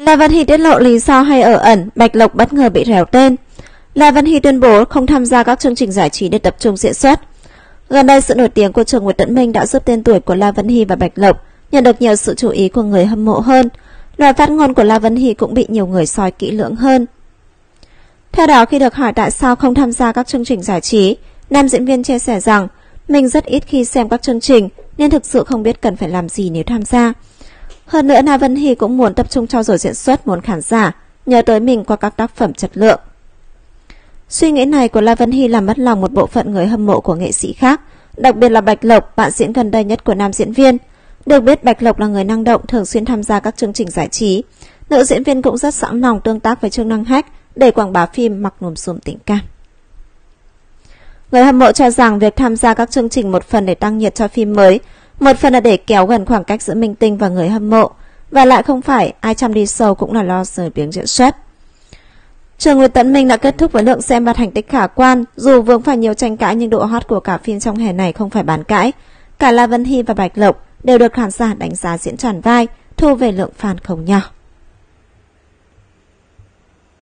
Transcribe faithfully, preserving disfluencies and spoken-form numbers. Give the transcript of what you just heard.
La Vân Hy tiết lộ lý do hay ở ẩn, Bạch Lộc bất ngờ bị rèo tên. La Vân Hy tuyên bố không tham gia các chương trình giải trí để tập trung diễn xuất. Gần đây, sự nổi tiếng của Trường Nguyễn Tấn Minh đã giúp tên tuổi của La Vân Hy và Bạch Lộc nhận được nhiều sự chú ý của người hâm mộ hơn. Lời phát ngôn của La Vân Hy cũng bị nhiều người soi kỹ lưỡng hơn. Theo đó, khi được hỏi tại sao không tham gia các chương trình giải trí, nam diễn viên chia sẻ rằng mình rất ít khi xem các chương trình nên thực sự không biết cần phải làm gì nếu tham gia. Hơn nữa, La Vân Hy cũng muốn tập trung trau dồi diễn xuất, muốn khán giả nhớ tới mình qua các tác phẩm chất lượng. Suy nghĩ này của La Vân Hy làm mất lòng một bộ phận người hâm mộ của nghệ sĩ khác, đặc biệt là Bạch Lộc, bạn diễn gần đây nhất của nam diễn viên. Được biết, Bạch Lộc là người năng động, thường xuyên tham gia các chương trình giải trí. Nữ diễn viên cũng rất sẵn lòng tương tác với Trương Năng Hách để quảng bá phim Mặc Nùm Xùm Tình Cảm. Người hâm mộ cho rằng việc tham gia các chương trình một phần để tăng nhiệt cho phim mới, một phần là để kéo gần khoảng cách giữa minh tinh và người hâm mộ, và lại không phải ai chăm đi show cũng là lo rời biếng diễn xuất. Trường Nguyễn Tấn Minh đã kết thúc với lượng xem và thành tích khả quan, dù vướng phải nhiều tranh cãi nhưng độ hot của cả phim trong hè này không phải bàn cãi. Cả La Vân Hy và Bạch Lộc đều được khán giả đánh giá diễn tròn vai, thu về lượng fan không nhỏ.